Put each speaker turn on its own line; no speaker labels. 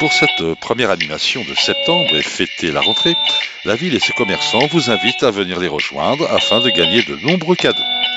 Pour cette première animation de septembre et fêter la rentrée, la ville et ses commerçants vous invitent à venir les rejoindre afin de gagner de nombreux cadeaux.